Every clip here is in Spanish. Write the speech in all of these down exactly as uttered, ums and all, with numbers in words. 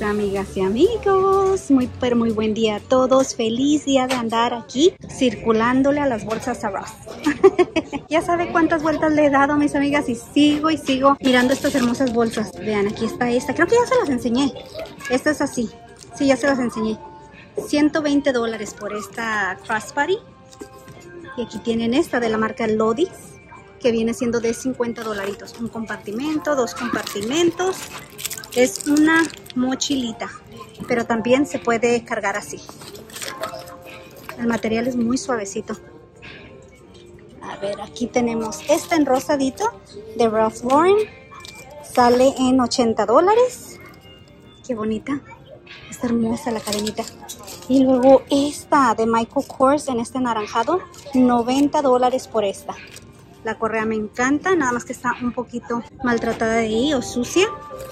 amigas y amigos, muy pero muy buen día a todos. Feliz día de andar aquí circulándole a las bolsas a Ross. Ya sabe cuántas vueltas le he dado, mis amigas, y sigo y sigo mirando estas hermosas bolsas. Vean, aquí está esta, creo que ya se las enseñé. Esta es así, sí, ya se las enseñé. ciento veinte dólares por esta crossbody. Y aquí tienen esta de la marca Lodis, que viene siendo de cincuenta dolaritos. Un compartimento, dos compartimentos. Es una mochilita, pero también se puede cargar así. El material es muy suavecito. A ver, aquí tenemos esta en rosadito de Ralph Lauren. Sale en ochenta dólares. Qué bonita. Está hermosa la cadenita. Y luego esta de Michael Kors en este naranjado. noventa dólares por esta. La correa me encanta, nada más que está un poquito maltratada de ahí o sucia.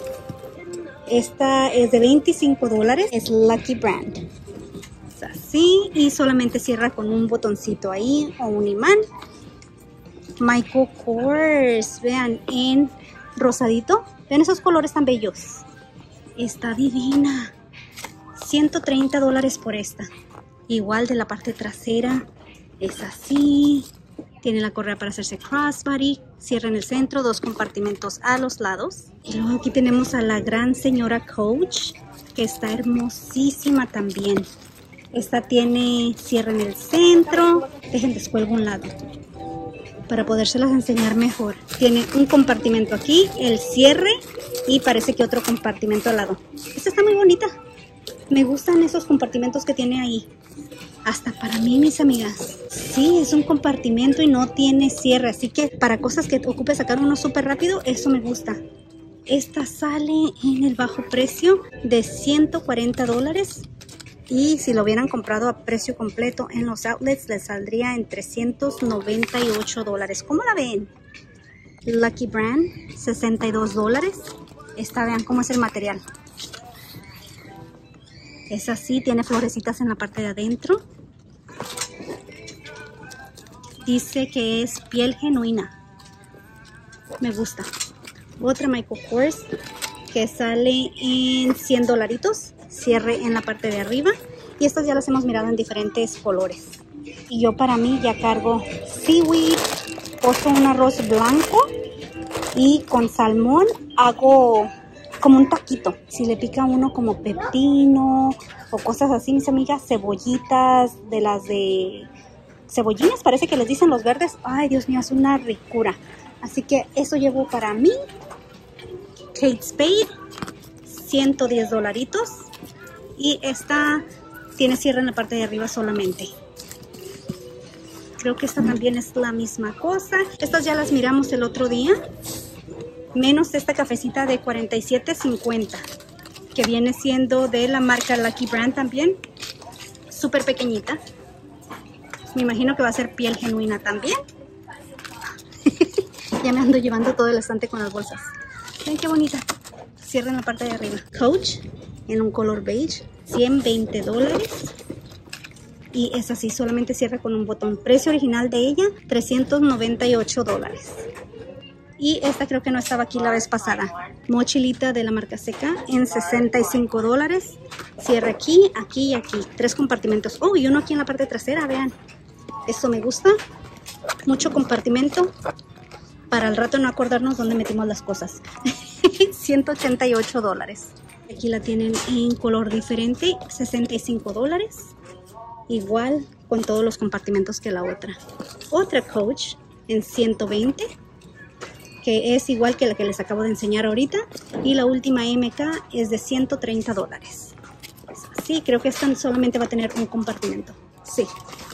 Esta es de veinticinco dólares, es Lucky Brand. Es así y solamente cierra con un botoncito ahí o un imán. Michael Kors, vean, en rosadito. Vean esos colores tan bellos. Está divina. ciento treinta dólares por esta. Igual de la parte trasera, es así. Tiene la correa para hacerse crossbody, cierra en el centro, dos compartimentos a los lados. Y luego aquí tenemos a la gran señora Coach, que está hermosísima también. Esta tiene cierre en el centro. Dejen, descuelgo un lado para podérselas enseñar mejor. Tiene un compartimento aquí, el cierre, y parece que otro compartimento al lado. Esta está muy bonita. Me gustan esos compartimentos que tiene ahí. Hasta para mí, mis amigas. Sí, es un compartimento y no tiene cierre. Así que para cosas que ocupe sacar uno súper rápido, eso me gusta. Esta sale en el bajo precio de ciento cuarenta dólares. Y si lo hubieran comprado a precio completo en los outlets, les saldría en trescientos noventa y ocho dólares. ¿Cómo la ven? Lucky Brand, sesenta y dos dólares. Esta, vean cómo es el material. Es así, tiene florecitas en la parte de adentro. Dice que es piel genuina. Me gusta. Otra Michael Kors que sale en cien dolaritos. Cierre en la parte de arriba. Y estas ya las hemos mirado en diferentes colores. Y yo para mí ya cargo seaweed. Cozo un arroz blanco. Y con salmón hago como un taquito. Si le pica uno como pepino o cosas así, mis amigas, cebollitas de las de cebollines, parece que les dicen los verdes. Ay, Dios mío, es una ricura. Así que eso llevo para mí. Kate Spade, ciento diez dolaritos. Y esta tiene cierre en la parte de arriba solamente. Creo que esta también es la misma cosa. Estas ya las miramos el otro día. Menos esta cafecita de cuarenta y siete cincuenta, que viene siendo de la marca Lucky Brand también. Súper pequeñita. Me imagino que va a ser piel genuina también. Ya me ando llevando todo el estante con las bolsas. Ven qué bonita. Cierra en la parte de arriba. Coach en un color beige, ciento veinte dólares. Y es así, solamente cierra con un botón. Precio original de ella, trescientos noventa y ocho dólares. Y esta creo que no estaba aquí la vez pasada. Mochilita de la marca Seca en sesenta y cinco dólares. Cierra aquí, aquí y aquí. Tres compartimentos. Oh, y uno aquí en la parte trasera, vean. Esto me gusta. Mucho compartimento. Para al rato no acordarnos dónde metimos las cosas. ciento ochenta y ocho dólares. Aquí la tienen en color diferente. sesenta y cinco dólares. Igual con todos los compartimentos que la otra. Otra Coach en ciento veinte, que es igual que la que les acabo de enseñar ahorita. Y la última M K es de ciento treinta dólares. Sí, creo que esta solamente va a tener un compartimento. Sí.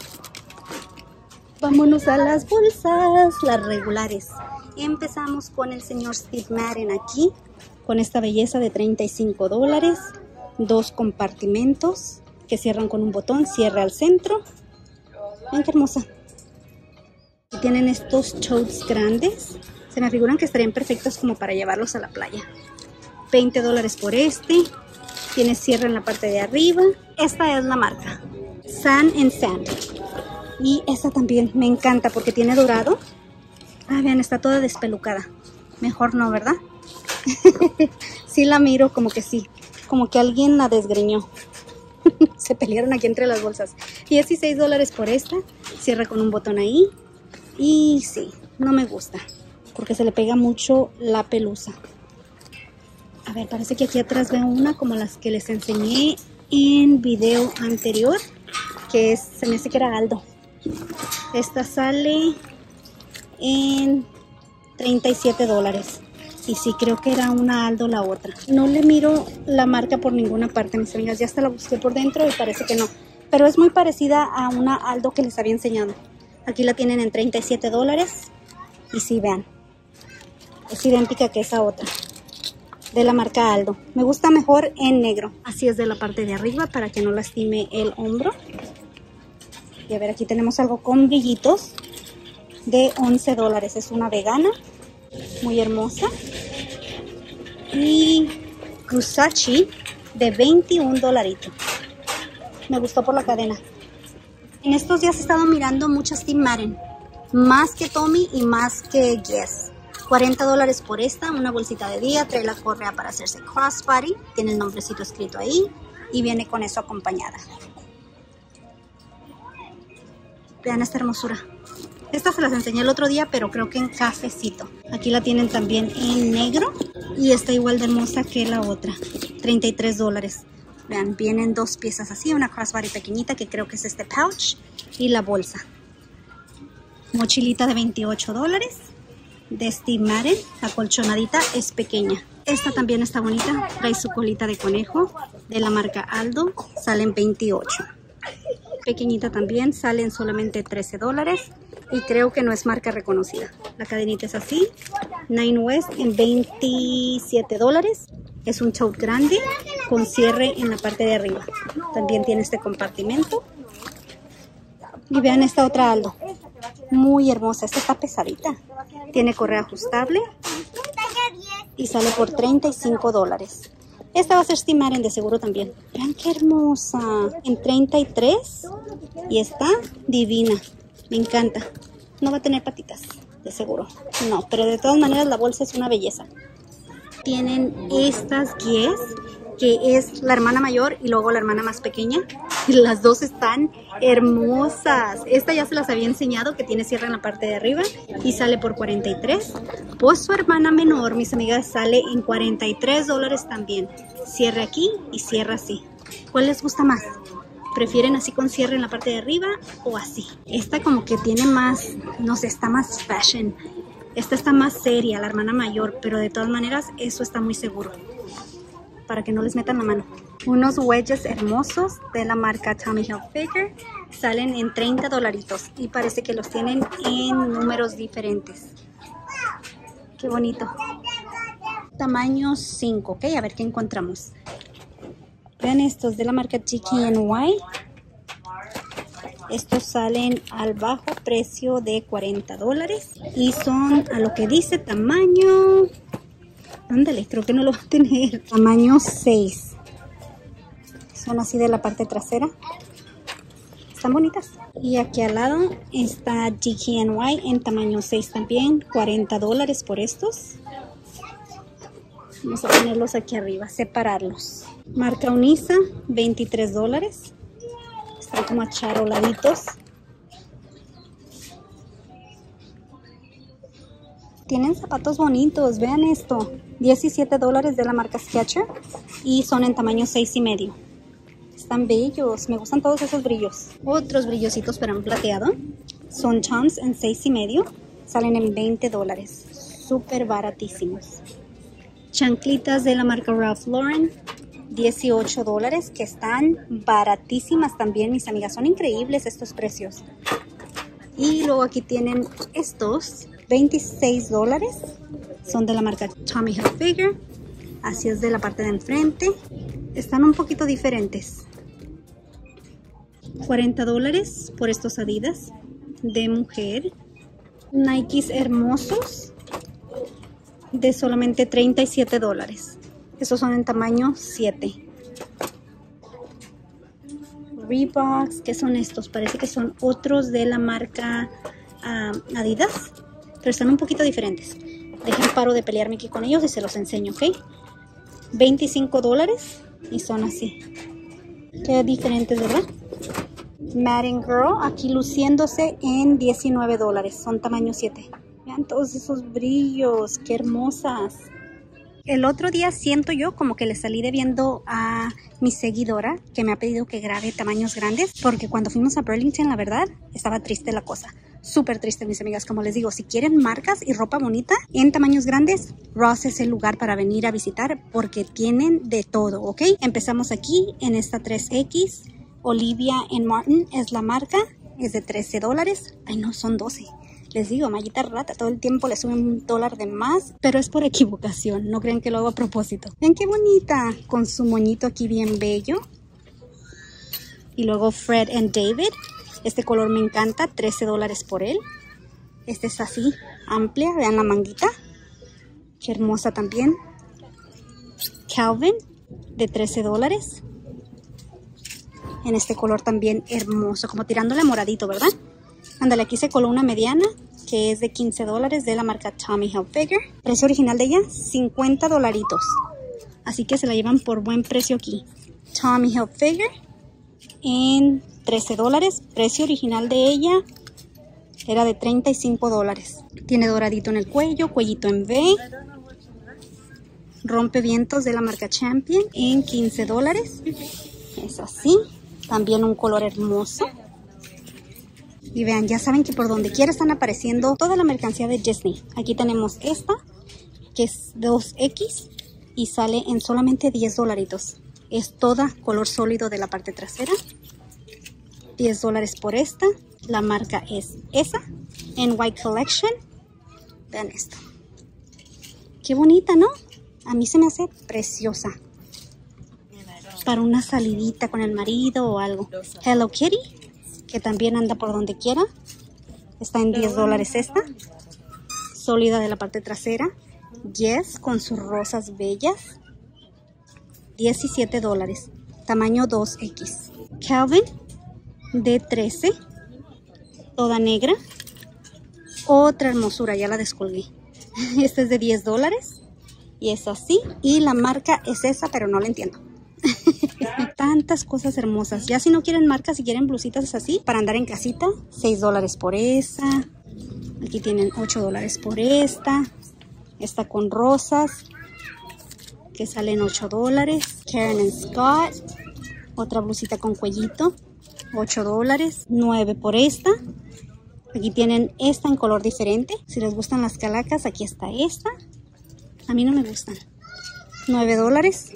Vámonos a las bolsas, las regulares. Empezamos con el señor Steve Madden aquí, con esta belleza de treinta y cinco dólares. Dos compartimentos que cierran con un botón, cierra al centro. Ven qué hermosa. Y tienen estos totes grandes. Se me figuran que estarían perfectos como para llevarlos a la playa. veinte dólares por este. Tiene cierre en la parte de arriba. Esta es la marca Sand and Sand. Y esta también me encanta porque tiene dorado. Ah, vean, está toda despelucada. Mejor no, ¿verdad? Sí la miro como que sí. Como que alguien la desgreñó. Se pelearon aquí entre las bolsas. dieciséis dólares por esta. Cierra con un botón ahí. Y sí, no me gusta, porque se le pega mucho la pelusa. A ver, parece que aquí atrás veo una como las que les enseñé en video anterior, que es, se me hace que era Aldo. Esta sale en treinta y siete dólares. Y sí, creo que era una Aldo la otra. No le miro la marca por ninguna parte, mis amigas. Ya hasta la busqué por dentro y parece que no. Pero es muy parecida a una Aldo que les había enseñado. Aquí la tienen en treinta y siete dólares. Y sí, vean. Es idéntica que esa otra. De la marca Aldo. Me gusta mejor en negro. Así es de la parte de arriba para que no lastime el hombro. Y a ver, aquí tenemos algo con brillitos de once dólares. Es una vegana. Muy hermosa. Y Kusachi de veintiún dolaritos. Me gustó por la cadena. En estos días he estado mirando muchas Steve Madden. Más que Tommy y más que Guess. cuarenta dólares por esta, una bolsita de día, trae la correa para hacerse crossbody, tiene el nombrecito escrito ahí y viene con eso acompañada. Vean esta hermosura. Esta se las enseñé el otro día, pero creo que en cafecito. Aquí la tienen también en negro y está igual de hermosa que la otra, treinta y tres dólares. Vean, vienen dos piezas así, una crossbody pequeñita que creo que es este pouch y la bolsa. Mochilita de veintiocho dólares. De Steve Madden, la colchonadita es pequeña. Esta también está bonita, trae su colita de conejo de la marca Aldo, salen veintiocho. Pequeñita también, salen solamente trece dólares y creo que no es marca reconocida. La cadenita es así, Nine West en veintisiete dólares. Es un tote grande con cierre en la parte de arriba. También tiene este compartimento. Y vean esta otra Aldo, muy hermosa, esta está pesadita. Tiene correa ajustable y sale por treinta y cinco dólares. Esta va a ser Steve Madden de seguro también. Vean qué hermosa, en treinta y tres y está divina. Me encanta. No va a tener patitas, de seguro. No, pero de todas maneras la bolsa es una belleza. Tienen estas Guess, que es la hermana mayor y luego la hermana más pequeña. Las dos están hermosas. Esta ya se las había enseñado, que tiene cierre en la parte de arriba y sale por cuarenta y tres. Pues su hermana menor, mis amigas, sale en cuarenta y tres dólares también. Cierre aquí y cierre así. ¿Cuál les gusta más? ¿Prefieren así con cierre en la parte de arriba o así? Esta como que tiene más, no sé, está más fashion. Esta está más seria, la hermana mayor, pero de todas maneras eso está muy seguro, para que no les metan la mano. Unos wedges hermosos de la marca Tommy Hilfiger salen en treinta dolaritos y parece que los tienen en números diferentes. Qué bonito. Tamaño cinco, ok, a ver qué encontramos. Vean estos de la marca G K N Y. Estos salen al bajo precio de cuarenta dólares y son a lo que dice tamaño... Ándale, creo que no lo va a tener. Tamaño seis. Son así de la parte trasera. Están bonitas. Y aquí al lado está G K N Y en tamaño seis también. cuarenta dólares por estos. Vamos a ponerlos aquí arriba, separarlos. Marca Unisa, veintitrés dólares. Están como acharoladitos. Tienen zapatos bonitos, vean esto. diecisiete dólares de la marca Skechers y son en tamaño seis y medio. Están bellos, me gustan todos esos brillos. Otros brillositos pero en plateado. Son Toms en seis y medio. Salen en veinte dólares. Súper baratísimos. Chanclitas de la marca Ralph Lauren. dieciocho dólares, que están baratísimas también, mis amigas. Son increíbles estos precios. Y luego aquí tienen estos. veintiséis dólares. Son de la marca Tommy Hilfiger. Así es de la parte de enfrente. Están un poquito diferentes. cuarenta dólares por estos Adidas de mujer. Nikes hermosos de solamente treinta y siete dólares. Estos son en tamaño siete. Reeboks, ¿qué son estos? Parece que son otros de la marca uh, Adidas, pero están un poquito diferentes. Dejen paro de pelearme aquí con ellos y se los enseño, ¿ok? veinticinco dólares Y son así. Qué diferentes, ¿verdad? Madden Girl, aquí luciéndose en diecinueve dólares. Son tamaño siete. Vean todos esos brillos, qué hermosas. El otro día siento yo como que le salí debiendo a mi seguidora que me ha pedido que grabe tamaños grandes, porque cuando fuimos a Burlington, la verdad, estaba triste la cosa. Súper triste, mis amigas. Como les digo, si quieren marcas y ropa bonita en tamaños grandes, Ross es el lugar para venir a visitar porque tienen de todo, ¿ok? Empezamos aquí en esta tres equis. Olivia and Martin es la marca, es de trece dólares. Ay, no, son doce. Les digo, mallita rata, todo el tiempo le suben un dólar de más, pero es por equivocación, no crean que lo hago a propósito. Ven qué bonita, con su moñito aquí bien bello. Y luego Fred and David, este color me encanta, trece dólares por él. Este es así, amplia, vean la manguita, qué hermosa también. Calvin, de trece dólares. En este color también hermoso, como tirándole moradito, ¿verdad? Ándale, aquí se coló una mediana que es de quince dólares de la marca Tommy Hilfiger. Precio original de ella, cincuenta dolaritos. Así que se la llevan por buen precio aquí. Tommy Hilfiger en trece dólares. Precio original de ella era de treinta y cinco dólares. Tiene doradito en el cuello, cuellito en V. Rompevientos de la marca Champion en quince dólares. Es así. También un color hermoso. Y vean, ya saben que por donde quiera están apareciendo toda la mercancía de Disney. Aquí tenemos esta, que es dos equis y sale en solamente diez dolaritos. Es toda color sólido de la parte trasera. diez dólares por esta. La marca es esa, en White Collection. Vean esto. Qué bonita, ¿no? A mí se me hace preciosa. Para una salidita con el marido o algo. Hello Kitty, que también anda por donde quiera. Está en diez dólares esta. Sólida de la parte trasera. Yes, con sus rosas bellas. diecisiete dólares. Tamaño dos equis. Calvin, de trece. Toda negra. Otra hermosura, ya la descolgué. Esta es de diez dólares. Y es así. Y la marca es esa, pero no la entiendo. Tantas cosas hermosas. Ya si no quieren marcas, si quieren blusitas así para andar en casita, seis dólares por esa. Aquí tienen ocho dólares por esta. Esta con rosas, que salen ocho dólares. Karen and Scott, otra blusita con cuellito, ocho dólares. nueve por esta. Aquí tienen esta en color diferente. Si les gustan las calacas, aquí está esta. A mí no me gustan. nueve dólares.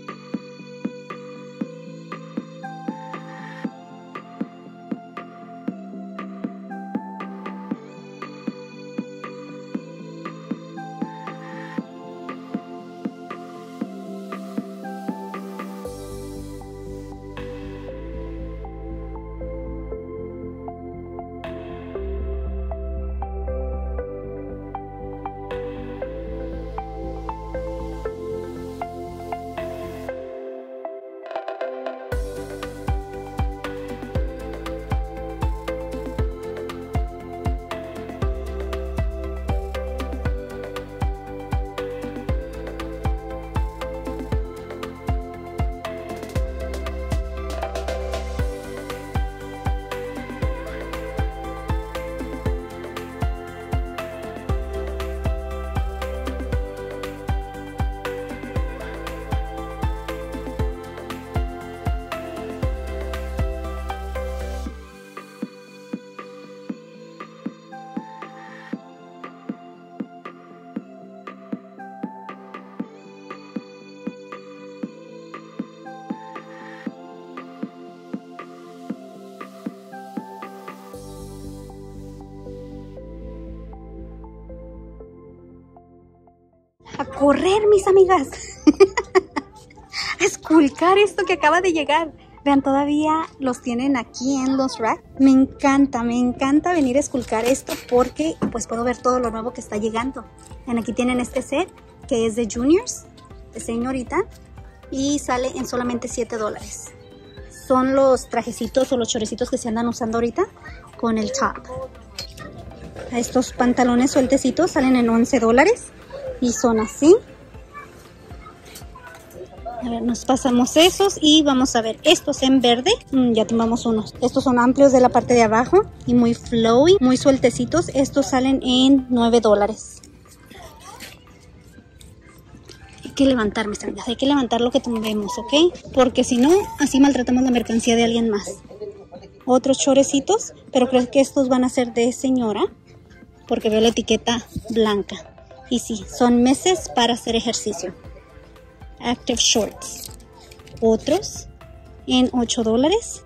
A correr, mis amigas. A esculcar esto que acaba de llegar. Vean, todavía los tienen aquí en los racks. Me encanta, me encanta venir a esculcar esto porque pues puedo ver todo lo nuevo que está llegando. Vean, aquí tienen este set que es de juniors, de señorita, y sale en solamente siete dólares. Son los trajecitos o los chorecitos que se andan usando ahorita con el top. Estos pantalones sueltecitos salen en once dólares. Y son así. A ver, nos pasamos esos y vamos a ver estos en verde. Mm, ya tomamos unos. Estos son amplios de la parte de abajo y muy flowy, muy sueltecitos. Estos salen en nueve dólares. Hay que levantar, mis amigas. Hay que levantar lo que tomemos, ¿ok? Porque si no, así maltratamos la mercancía de alguien más. Otros chorecitos, pero creo que estos van a ser de señora porque veo la etiqueta blanca. Y sí, son meses para hacer ejercicio. Active Shorts. Otros en ocho dólares.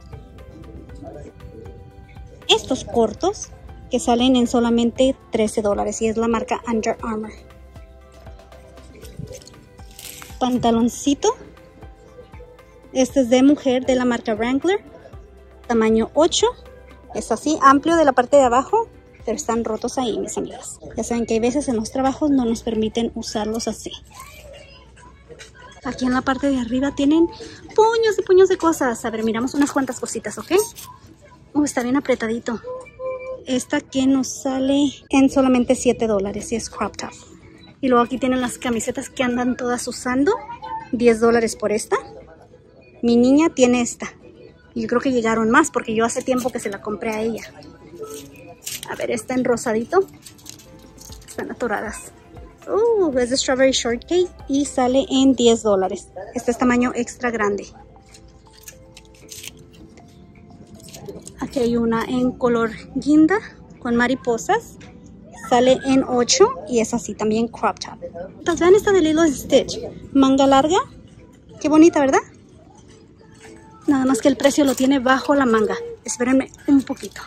Estos cortos que salen en solamente trece dólares y es la marca Under Armour. Pantaloncito. Este es de mujer de la marca Wrangler. Tamaño ocho. Es así, amplio de la parte de abajo, pero están rotos ahí, mis amigas. Ya saben que hay veces en los trabajos no nos permiten usarlos así. Aquí en la parte de arriba tienen puños y puños de cosas. A ver, miramos unas cuantas cositas, ¿ok? Uh, está bien apretadito. Esta que nos sale en solamente siete dólares y es crop top. Y luego aquí tienen las camisetas que andan todas usando. diez dólares por esta. Mi niña tiene esta. Y yo creo que llegaron más porque yo hace tiempo que se la compré a ella. A ver, esta en rosadito. Están atoradas. Uh, es de Strawberry Shortcake y sale en diez dólares. Este es tamaño extra grande. Aquí hay una en color guinda con mariposas. Sale en ocho y es así también crop top. Pues vean esta de Lilo and Stitch. Manga larga. Qué bonita, ¿verdad? Nada más que el precio lo tiene bajo la manga. Espérenme un poquito.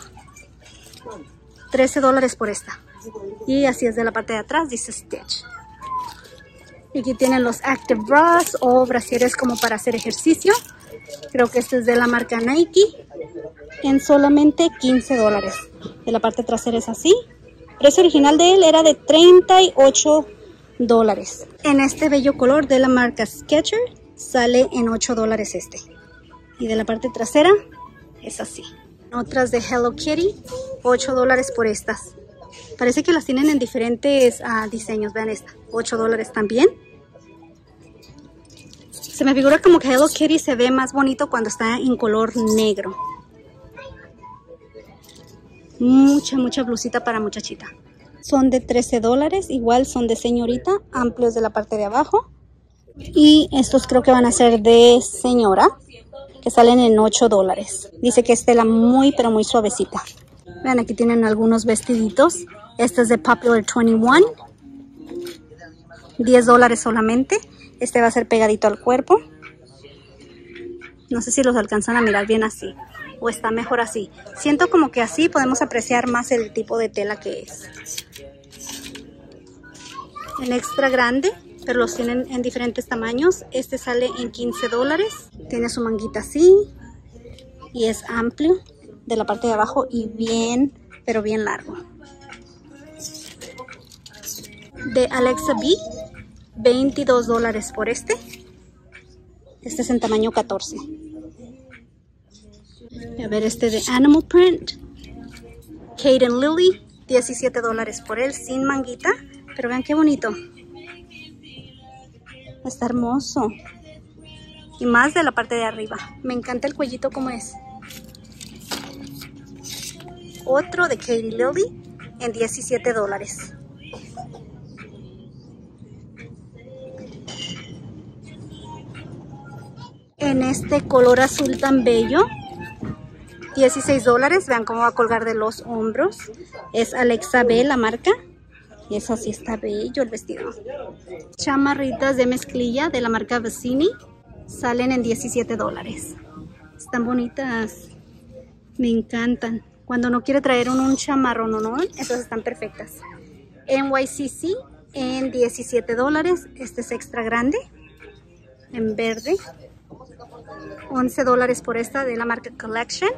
trece dólares por esta. Y así es de la parte de atrás, dice Stitch. Y aquí tienen los Active Bras o brasieres como para hacer ejercicio. Creo que este es de la marca Nike. En solamente quince dólares. De la parte trasera es así. El precio original de él era de treinta y ocho dólares. En este bello color de la marca Skechers sale en ocho dólares este. Y de la parte trasera es así. Otras de Hello Kitty, ocho dólares por estas. Parece que las tienen en diferentes uh, diseños. Vean esta, ocho dólares también. Se me figura como que Hello Kitty se ve más bonito cuando está en color negro. Mucha, mucha blusita para muchachita. Son de trece dólares, igual son de señorita, amplios de la parte de abajo. Y estos creo que van a ser de señora, que salen en ocho dólares. Dice que es tela muy, pero muy suavecita. Vean, aquí tienen algunos vestiditos. Este es de Popular veintiuno. diez dólares solamente. Este va a ser pegadito al cuerpo. No sé si los alcanzan a mirar bien así. O está mejor así. Siento como que así podemos apreciar más el tipo de tela que es. En extra grande, pero los tienen en diferentes tamaños. Este sale en quince dólares. Tiene su manguita así. Y es amplio de la parte de abajo y bien, pero bien largo. De Alexa B, veintidós dólares por este. Este es en tamaño catorce. A ver, este de Animal Print. Kate and Lily, diecisiete dólares por él, sin manguita. Pero vean qué bonito. Está hermoso. Y más de la parte de arriba. Me encanta el cuellito como es. Otro de Kate y Lily en diecisiete dólares. En este color azul tan bello, dieciséis dólares. Vean cómo va a colgar de los hombros. Es Alexa B la marca. Y eso sí está bello el vestido. Chamarritas de mezclilla de la marca Vicini. Salen en diecisiete dólares. Están bonitas. Me encantan. Cuando no quiere traer un, un chamarrón o no, esas están perfectas. N Y C C en diecisiete dólares. Este es extra grande. En verde. once dólares por esta de la marca Collection.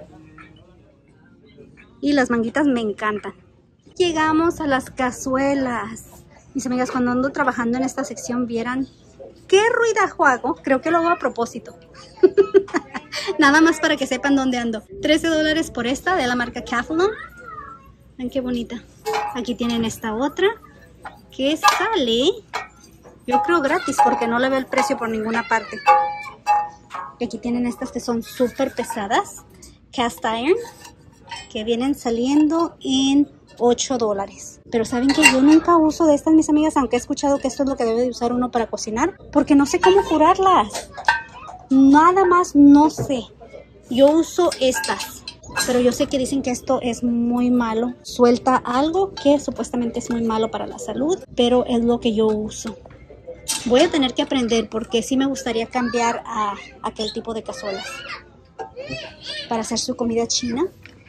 Y las manguitas me encantan. Llegamos a las cazuelas. Mis amigas, cuando ando trabajando en esta sección, vieran qué ruidajo hago. Creo que lo hago a propósito. Nada más para que sepan dónde ando. trece dólares por esta de la marca Calphalon. Ven qué bonita. Aquí tienen esta otra que sale Yo creo gratis porque no le veo el precio por ninguna parte. Y aquí tienen estas que son súper pesadas. Cast iron. Que vienen saliendo en ocho dólares. Pero saben que yo nunca uso de estas, mis amigas, aunque he escuchado que esto es lo que debe de usar uno para cocinar, porque no sé cómo curarlas. Nada más no sé. Yo uso estas, pero yo sé que dicen que esto es muy malo. Suelta algo que supuestamente es muy malo para la salud, pero es lo que yo uso. Voy a tener que aprender porque sí me gustaría cambiar a aquel tipo de cazuelas para hacer su comida china.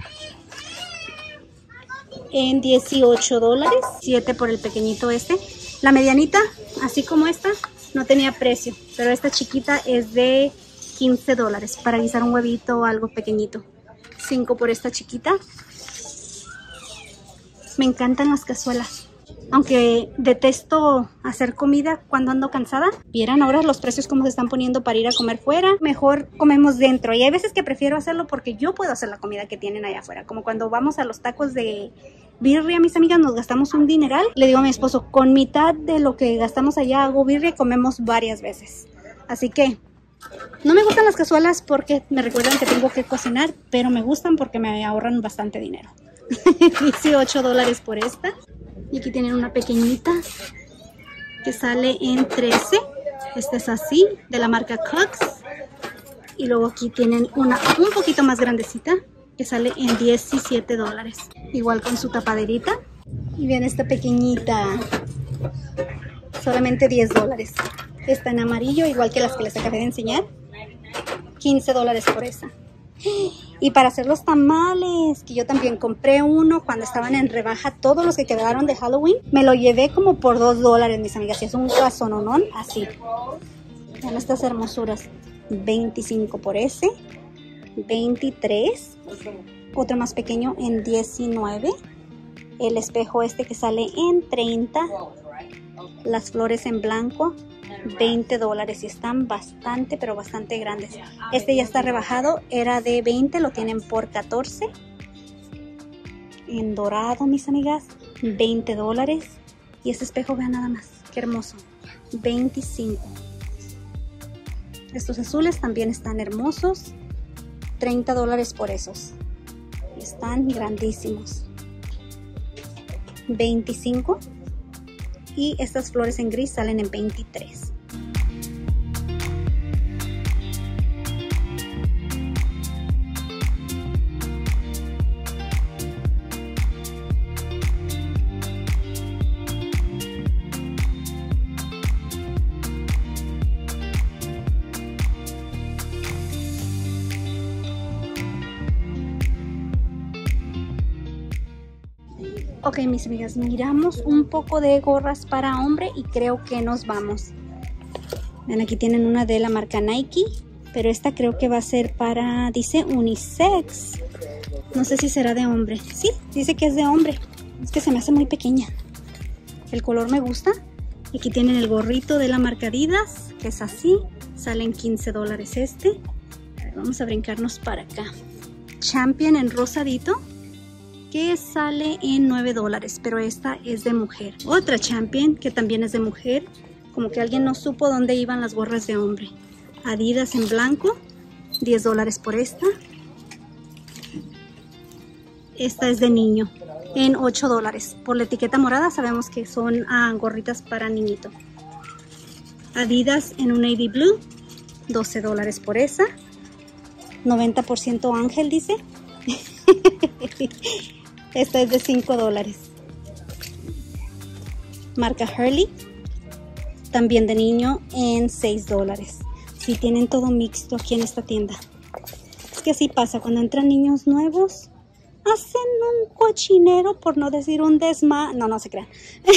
En dieciocho dólares, siete por el pequeñito este. La medianita, así como esta, no tenía precio, pero esta chiquita es de quince dólares para guisar un huevito o algo pequeñito. cinco por esta chiquita. Me encantan las cazuelas, aunque detesto hacer comida cuando ando cansada. Vieran ahora los precios como se están poniendo para ir a comer fuera. Mejor comemos dentro, y hay veces que prefiero hacerlo porque yo puedo hacer la comida que tienen allá afuera. Como cuando vamos a los tacos de birria, mis amigas, nos gastamos un dineral. Le digo a mi esposo, con mitad de lo que gastamos allá hago birria y comemos varias veces. Así que no me gustan las cazuelas porque me recuerdan que tengo que cocinar, pero me gustan porque me ahorran bastante dinero. dieciocho dólares por esta. Y aquí tienen una pequeñita que sale en trece. Esta es así, de la marca Cox. Y luego aquí tienen una un poquito más grandecita que sale en diecisiete dólares. Igual con su tapaderita. Y vean esta pequeñita, solamente diez dólares. Está en amarillo, igual que las que les acabé de enseñar. quince dólares por esa. Y para hacer los tamales, que yo también compré uno cuando estaban en rebaja, todos los que quedaron de Halloween, me lo llevé como por dos dólares, mis amigas. Y es un casononón así. Vean estas hermosuras. veinticinco por ese. veintitrés. Otro más pequeño en diecinueve. El espejo este que sale en treinta. Las flores en blanco, veinte dólares, y están bastante, pero bastante grandes. Este ya está rebajado, era de veinte, lo tienen por catorce. En dorado, mis amigas, veinte dólares. Y este espejo, vean nada más, qué hermoso, veinticinco. Estos azules también están hermosos, treinta dólares por esos. Y están grandísimos. veinticinco. Y estas flores en gris salen en veintitrés. Ok, mis amigas, miramos un poco de gorras para hombre y creo que nos vamos. Ven, aquí tienen una de la marca Nike, pero esta creo que va a ser para, dice unisex. No sé si será de hombre. Sí, dice que es de hombre. Es que se me hace muy pequeña. El color me gusta. Y aquí tienen el gorrito de la marca Adidas, que es así. Salen quince dólares este. A ver, vamos a brincarnos para acá. Champion en rosadito, que sale en nueve dólares, pero esta es de mujer. Otra Champion que también es de mujer, como que alguien no supo dónde iban las gorras de hombre. Adidas en blanco, diez dólares por esta. Esta es de niño, en ocho dólares. Por la etiqueta morada sabemos que son ah, gorritas para niñito. Adidas en un navy blue, doce dólares por esa. noventa por ciento ángel dice. Esta es de cinco dólares. Marca Hurley, también de niño, en seis dólares. Sí, tienen todo mixto aquí en esta tienda. Es que así pasa, cuando entran niños nuevos, hacen un cochinero, por no decir un desma... No, no se crean.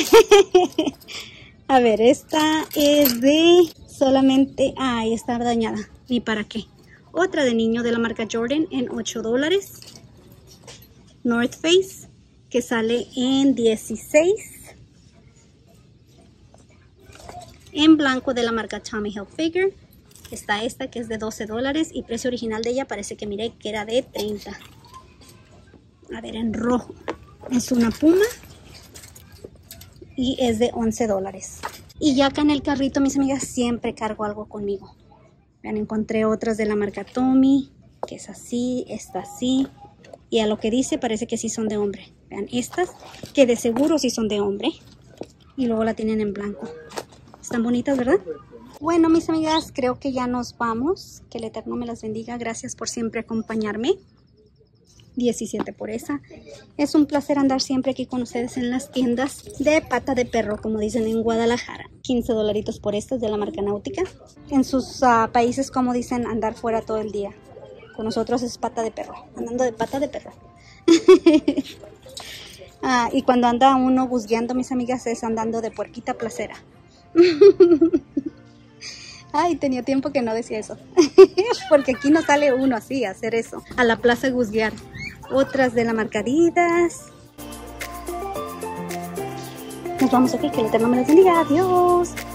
A ver, esta es de solamente... Ah, ahí está dañada. ¿Y para qué? Otra de niño de la marca Jordan en ocho dólares. North Face, que sale en dieciséis. En blanco de la marca Tommy Hilfiger. Está esta que es de doce dólares y precio original de ella parece que miré que era de treinta. A ver, en rojo. Es una puma y es de once dólares. Y ya acá en el carrito, mis amigas, siempre cargo algo conmigo. Vean, encontré otras de la marca Tommy, que es así, esta así. Y a lo que dice parece que sí son de hombre. Vean estas, que de seguro sí son de hombre. Y luego la tienen en blanco. Están bonitas, ¿verdad? Bueno, mis amigas, creo que ya nos vamos. Que el Eterno me las bendiga. Gracias por siempre acompañarme. diecisiete por esa. Es un placer andar siempre aquí con ustedes en las tiendas de pata de perro, como dicen en Guadalajara. quince dolaritos por estas de la marca Náutica. En sus uh, países, como dicen, andar fuera todo el día. Con nosotros es pata de perro, andando de pata de perro. ah, y cuando anda uno busgueando, mis amigas, es andando de puerquita placera. Ay, tenía tiempo que no decía eso. Porque aquí no sale uno así a hacer eso. A la plaza a busguear. Otras de la marca Adidas. Nos vamos aquí, que el Eterno me las bendiga. Adiós.